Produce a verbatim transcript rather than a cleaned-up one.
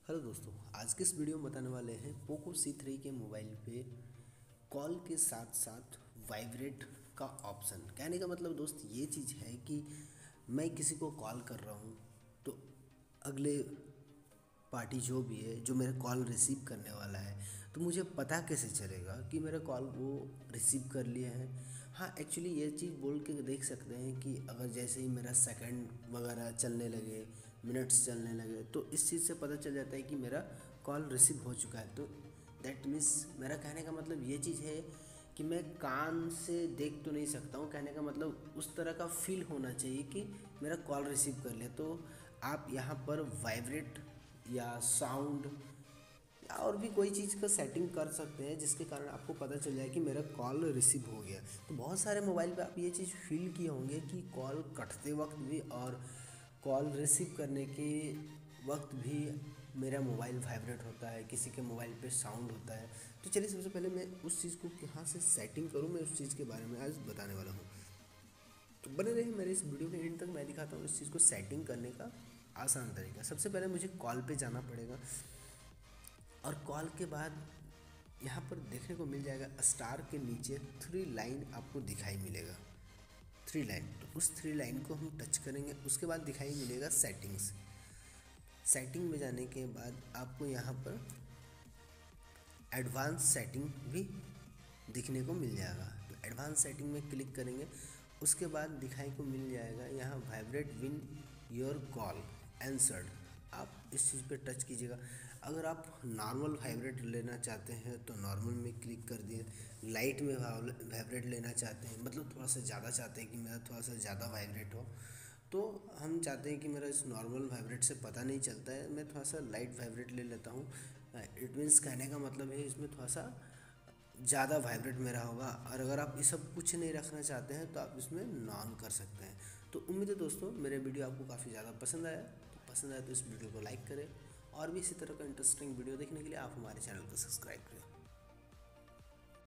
Hello दोस्तों, आज के इस वीडियो में बताने वाले हैं पोको सी थ्री के मोबाइल पे कॉल के साथ साथ वाइब्रेट का ऑप्शन। कहने का मतलब दोस्त ये चीज़ है कि मैं किसी को कॉल कर रहा हूँ तो अगले पार्टी जो भी है जो मेरा कॉल रिसीव करने वाला है तो मुझे पता कैसे चलेगा कि मेरा कॉल वो रिसीव कर लिए हैं। हाँ, एक्चुअली ये चीज़ बोल के देख सकते हैं कि अगर जैसे ही मेरा सेकंड वगैरह चलने लगे, मिनट्स चलने लगे, तो इस चीज़ से पता चल जाता है कि मेरा कॉल रिसीव हो चुका है। तो दैट मीन्स मेरा कहने का मतलब ये चीज़ है कि मैं कान से देख तो नहीं सकता हूँ। कहने का मतलब उस तरह का फील होना चाहिए कि मेरा कॉल रिसीव कर लिया। तो आप यहाँ पर वाइब्रेट या साउंड या और भी कोई चीज़ का सेटिंग कर सकते हैं जिसके कारण आपको पता चल जाए कि मेरा कॉल रिसीव हो गया। तो बहुत सारे मोबाइल पे आप ये चीज़ फील किए होंगे कि कॉल कटते वक्त भी और कॉल रिसीव करने के वक्त भी मेरा मोबाइल वाइब्रेट होता है, किसी के मोबाइल पे साउंड होता है। तो चलिए सबसे पहले मैं उस चीज़ को कहाँ से सेटिंग करूँ, मैं उस चीज़ के बारे में आज बताने वाला हूँ। तो बने रहे मेरे इस वीडियो के एंड तक। मैं दिखाता हूँ इस चीज़ को सेटिंग करने का आसान तरीका। सबसे पहले मुझे कॉल पे जाना पड़ेगा और कॉल के बाद यहाँ पर देखने को मिल जाएगा स्टार के नीचे थ्री लाइन आपको दिखाई मिलेगा। थ्री लाइन, तो उस थ्री लाइन को हम टच करेंगे। उसके बाद दिखाई मिलेगा सेटिंग्स। सेटिंग में जाने के बाद आपको यहाँ पर एडवांस सेटिंग भी दिखने को मिल जाएगा। तो एडवांस सेटिंग में क्लिक करेंगे। उसके बाद दिखाई को मिल जाएगा यहाँ vibrate win your call answered. आप इस चीज़ पे टच कीजिएगा। अगर आप नॉर्मल वाइब्रेट लेना चाहते हैं तो नॉर्मल में क्लिक कर दिए। लाइट में वाइब्रेट लेना चाहते हैं, मतलब थोड़ा सा ज़्यादा चाहते हैं कि मेरा थोड़ा सा ज़्यादा वाइब्रेट हो, तो हम चाहते हैं कि मेरा इस नॉर्मल वाइब्रेट से पता नहीं चलता है, मैं थोड़ा सा लाइट वाइब्रेट ले लेता हूँ। इट मीन्स कहने का मतलब है इसमें थोड़ा सा ज़्यादा वाइब्रेट मेरा होगा। और अगर आप ये सब कुछ नहीं रखना चाहते हैं तो आप इसमें नॉन कर सकते हैं। तो उम्मीद है दोस्तों मेरे वीडियो आपको काफ़ी ज़्यादा पसंद आया। तो पसंद आया तो इस वीडियो को लाइक करें और भी इसी तरह का इंटरेस्टिंग वीडियो देखने के लिए आप हमारे चैनल को सब्सक्राइब करें।